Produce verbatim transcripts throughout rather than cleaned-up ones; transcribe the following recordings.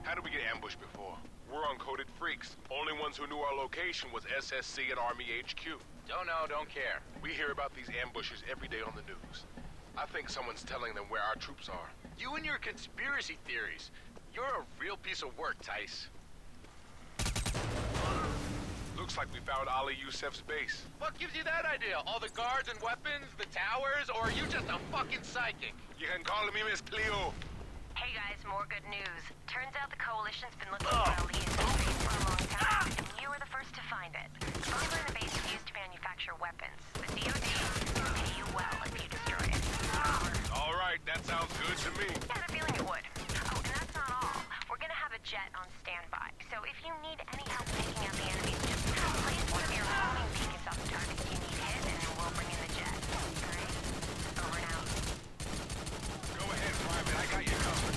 How did we get ambushed before? We're uncoded freaks. Only ones who knew our location was S S C and Army H Q. Don't know, don't care. We hear about these ambushes every day on the news. I think someone's telling them where our troops are. You and your conspiracy theories. You're a real piece of work, Tice. Looks like we found Ali Youssef's base. What gives you that idea? All the guards and weapons, the towers, or are you just a fucking psychic? You can call me Miss Cleo. Hey guys, more good news. Turns out the Coalition's been looking for Ali Youssef's base for a long time, and you were the first to find it. Over in the base is used to manufacture weapons. The D O D will pay you well if you destroy it. All right, that sounds good to me. I had a feeling it would. Oh, and that's not all. We're gonna have a jet on standby, so if you need any help taking out the enemies, just place one of your homing beacons on the targets you need hit, and we'll bring in the jet. Alright? Over and out. Go ahead, Private. I got you covered.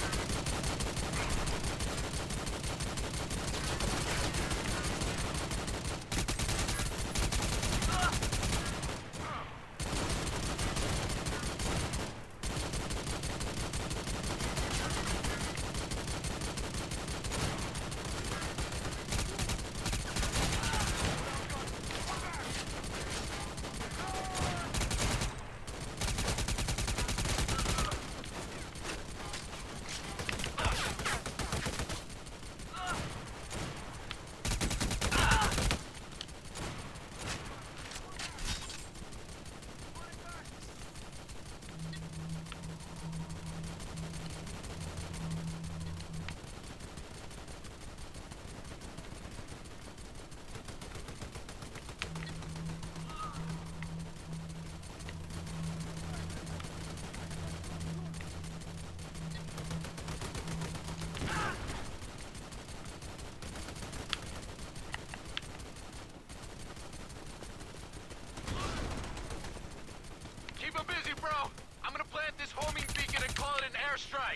Keep 'em busy, bro. I'm gonna plant this homing beacon and call it an airstrike.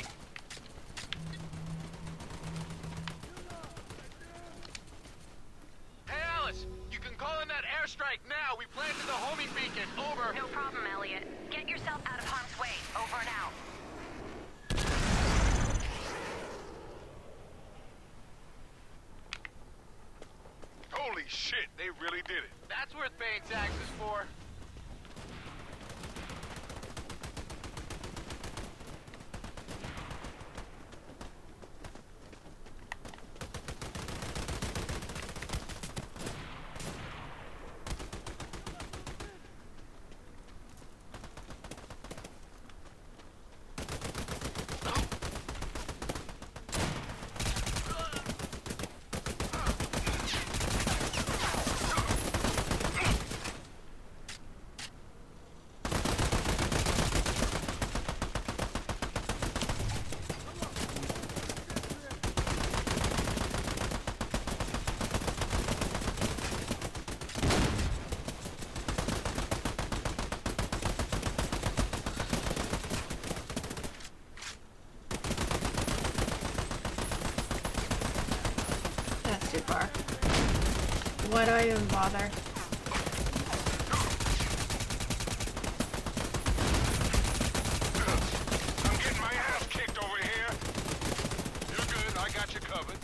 Hey, Alice, you can call in that airstrike now. We planted the homing beacon. Over. No problem, Elliot. Get yourself out of harm's way. Over and out. Holy shit, they really did it. That's worth paying taxes for. That's too far. Why do I even bother? I'm getting my ass kicked over here. You're good, I got you covered.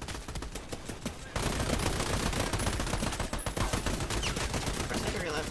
First I have to reload.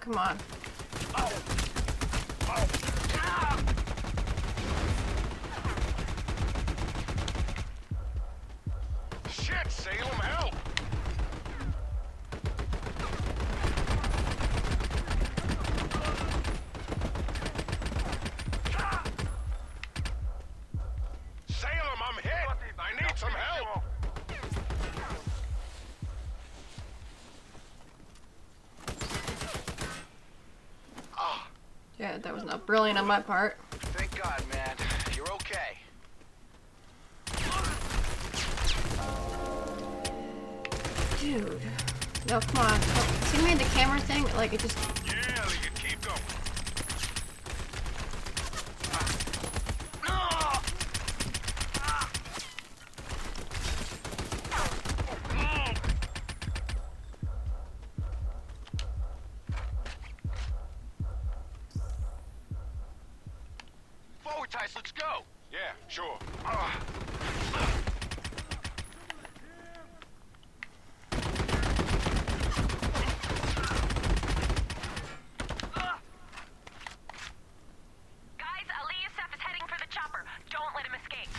come on. Shit, Salem, help! Salem, I'm hit! I need some help! Yeah, that was not brilliant on my part. Thank God, man. You're okay. Dude. No, come on. Oh, see me in the camera thing? Like, it just... Yeah, you can keep going. Forward, Tice, let's go. Yeah, sure. Guys, Ali Youssef is heading for the chopper. Don't let him escape.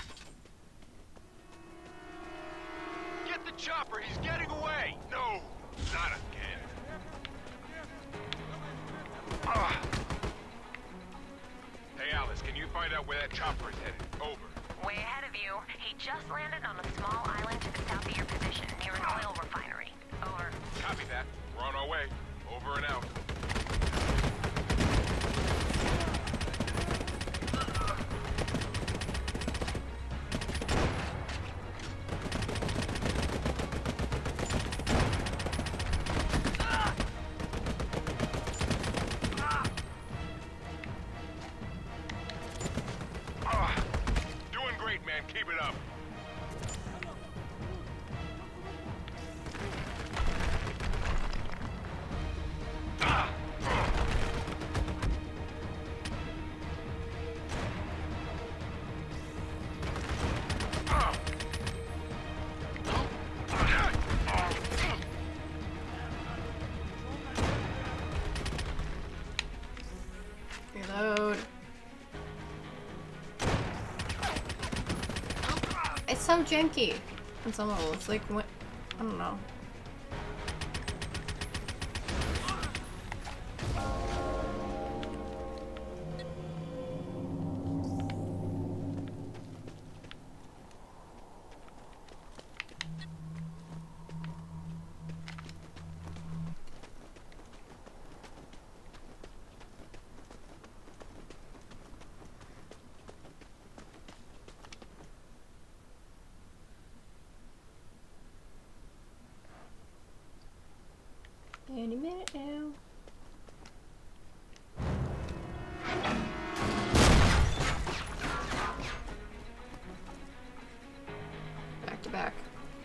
Get the chopper, he's getting away. No, not again. Hey, Alice, can you find out where that chopper is headed? Over. Way ahead of you. He just landed on a small island to the south of your position, near an oil refinery. Over. Copy that. We're on our way. Over and out. Doing great, man. Keep it up. Reload. It's so janky in some levels. It's like, what? I don't know. Any minute now. Back to back.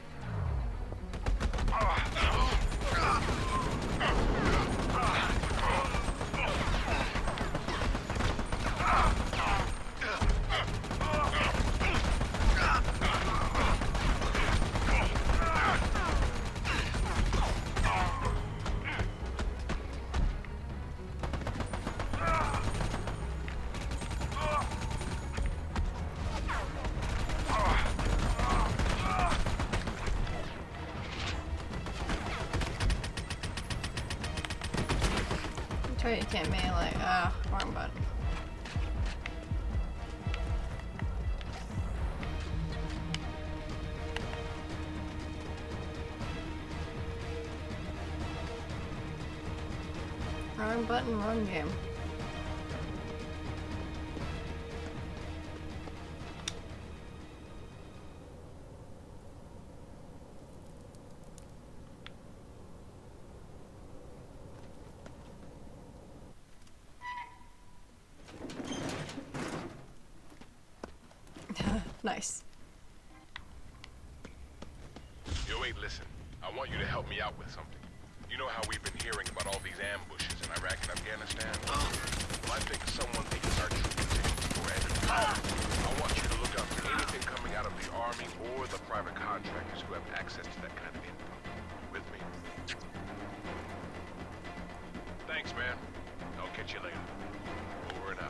Try to can't melee. Ah, wrong button. Wrong button, wrong game. Nice. Yo, wait, listen. I want you to help me out with something. You know how we've been hearing about all these ambushes in Iraq and Afghanistan? Well, I think someone thinks our troops taking spread. I want you to look out for anything coming out of the army or the private contractors who have access to that kind of info. With me? Thanks. Thanks, man. I'll catch you later. Over and out.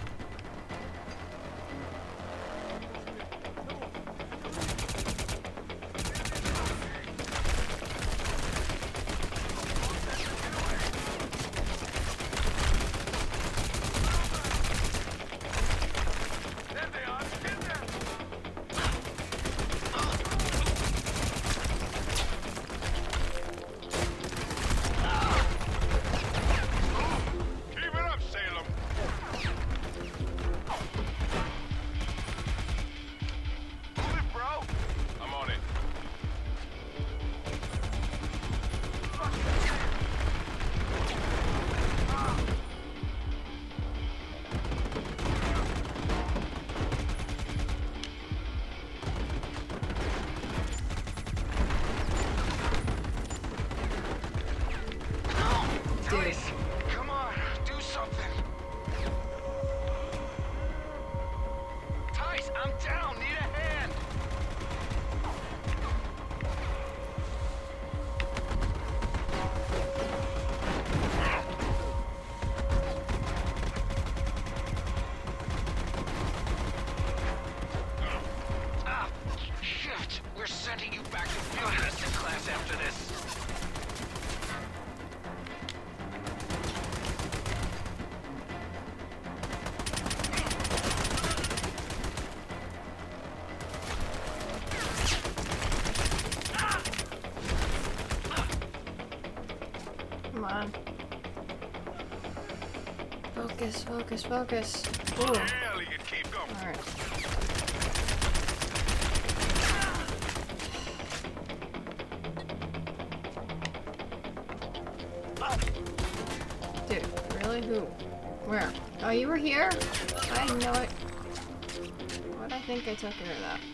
Come on, do something. Tice, I'm down. Need a hand. Ah, shit. We're sending you back to field medicine class after this. Come on. Focus, focus, focus. Ooh. Yeah, you keep going. Alright. Dude, really? Who? Where? Oh, you were here? I know it. What? I think I took care of that.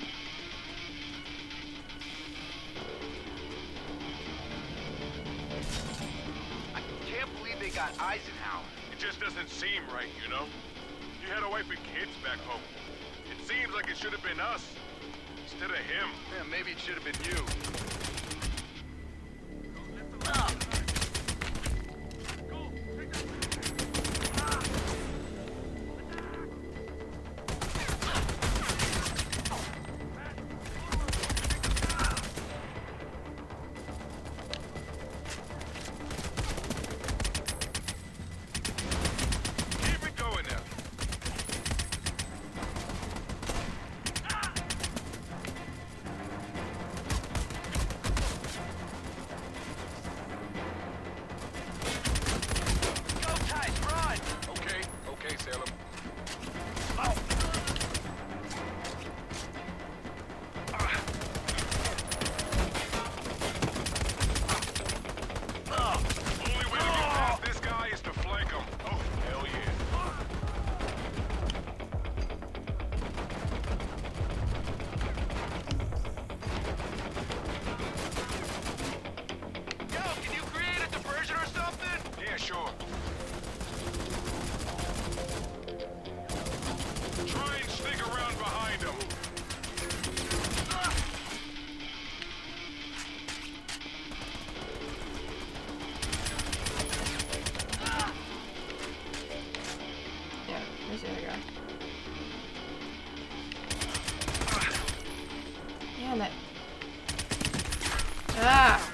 I can't believe they got Eisenhower. It just doesn't seem right, you know? You had a wife and kids back home. It seems like it should have been us, instead of him. Yeah, maybe it should have been you. Keep it going now. Go, Tice, run! Okay, okay, Salem. Only way to get past this guy is to flank him. Oh, hell yeah. Yo, can you create a diversion or something? Yeah, sure. Try and sneak around behind him. Yeah, there's the other guy. Damn it. Ah!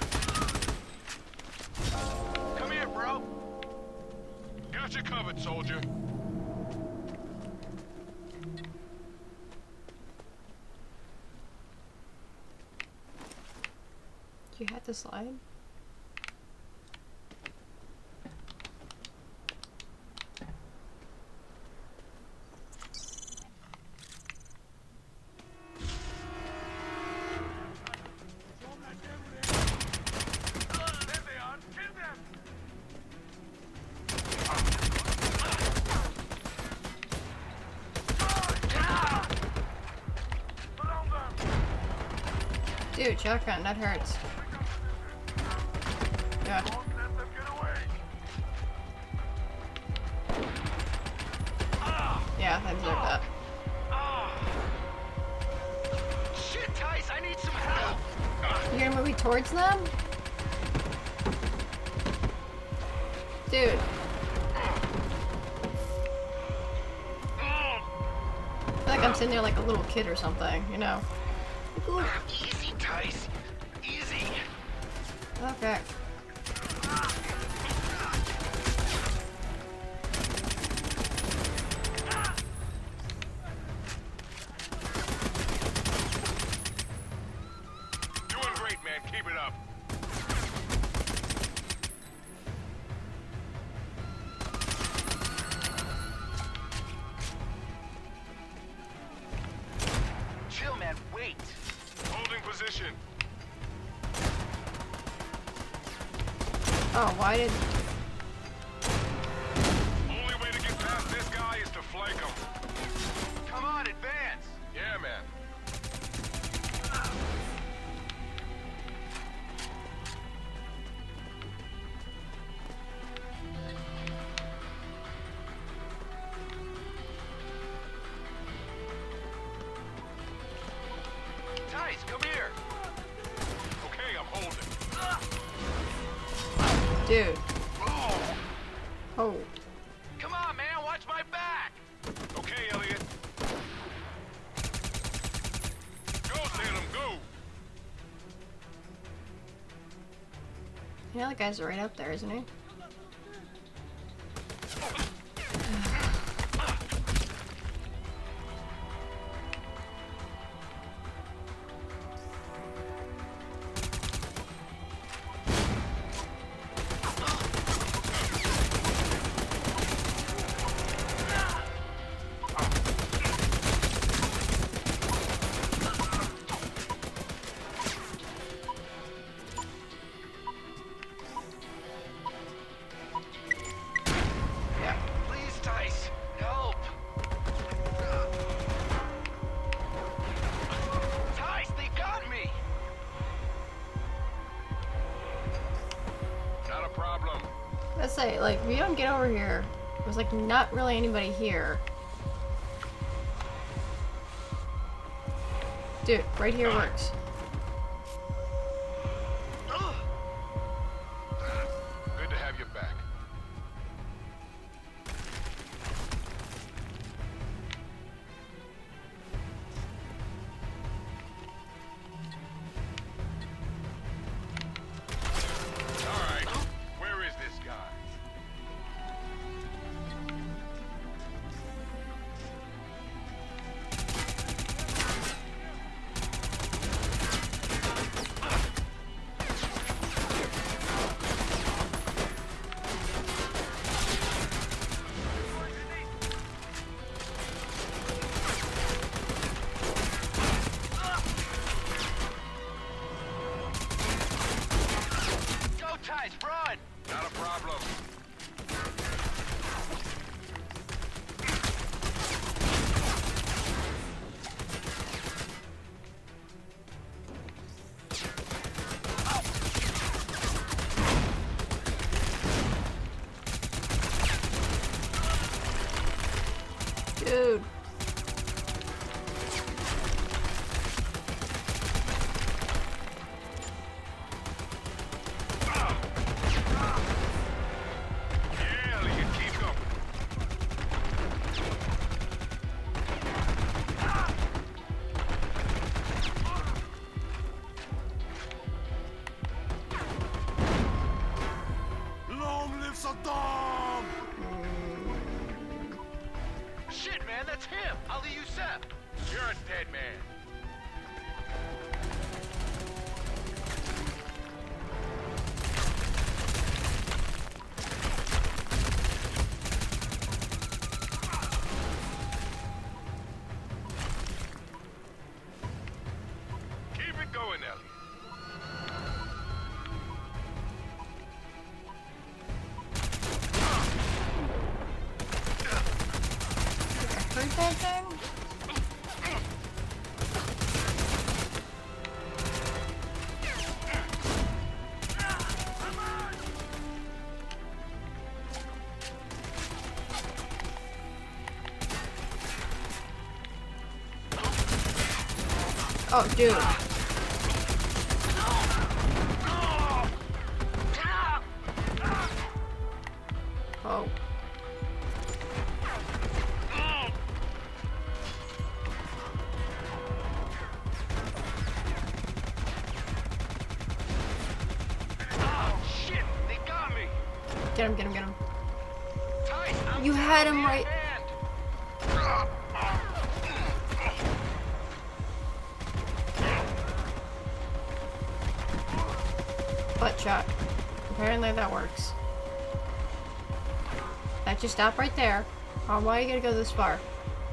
Come here, bro. Got you covered, soldier. You had to slide? Dude, shotgun, that hurts. Yeah. Yeah, I deserve that. Shit, Tice, I need some help. You're gonna move me towards them? Dude. I feel like I'm sitting there like a little kid or something, you know? Ooh. Easy, Tice. Easy. Okay. Doing great, man. Keep it up. Chill, man. Wait. Holding position. Oh, why did... Only way to get past this guy is to flank him. Come on, advance. Yeah, man. Tice, come here. Okay, I'm holding. Dude. Oh. Oh. Come on, man. Watch my back. Okay, Elliot. Go, Salem, go. Yeah, that guy's right up there, isn't he? Please, Tice. Help. Tice, they got me. Not a problem. Let's say, like, if you don't get over here, there's like not really anybody here. Dude, right here works. Ugh. Good to have you back. All right, where is this guy? Go, Tice, run. Not a problem. Dude. Yeah, Elliot, keep going. Long live Saddam! Shit, man, that's him. Ali Youssef. You're a dead man. Keep it going, Elliot. Heard that thing? Oh, dude. Get him, get him, get him. Tight, I'm You had him right. hand. Butt shot. Apparently that works. That just stop right there. Oh, why are you gonna go this far?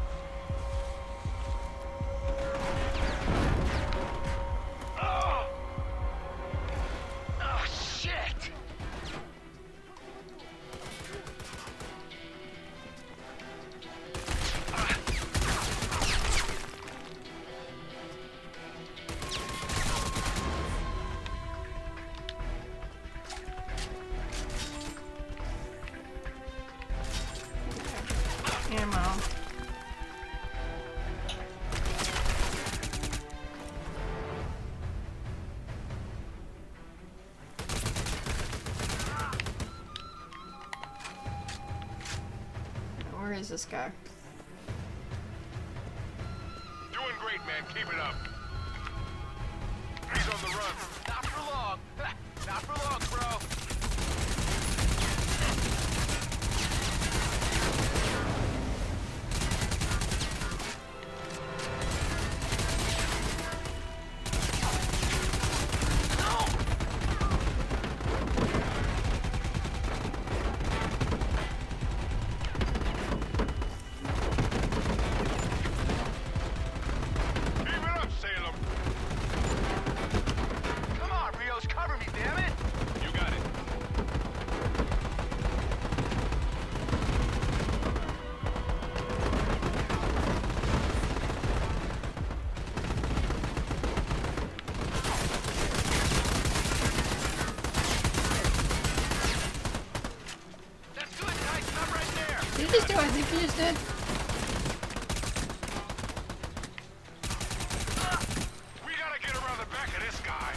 Oh, oh shit! Ammo. Where is this guy? Doing great, man. Keep it up. He's on the run. Not for long. Not for long, bro. Keep it up, Salem. Come on, Rios, cover me, damn it! You got it. That's good, Tight. Stop right there. Did you just do what I think you just did? We gotta get around the back of this guy.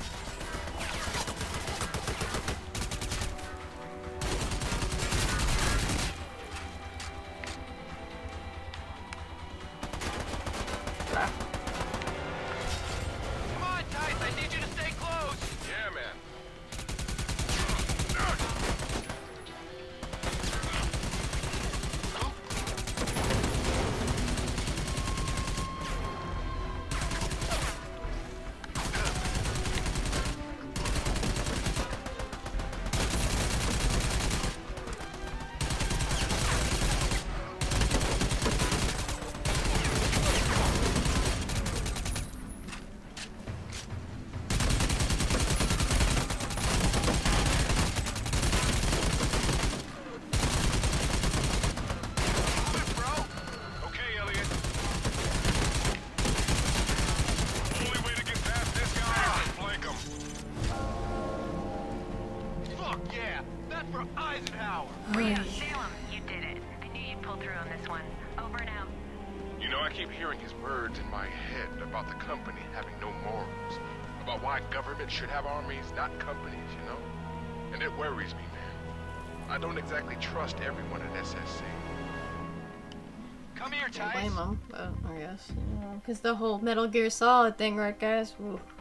Ah. Come on, Tight. I need you to stay close. Yeah, man. Okay, Elliot. Only way to get past this guy is to flank him. Fuck yeah. That's for Eisenhower. Rio, Salem, you did it. I knew you'd pull through on this one. Over and out. You know, I keep hearing his words in my head about the company having no morals. About why government should have armies, not companies, you know? And it worries me, man. I don't exactly trust everyone at S S C. Come here, Can't Tight. blame him, but I guess. Because the whole Metal Gear Solid thing, right, guys? Ooh.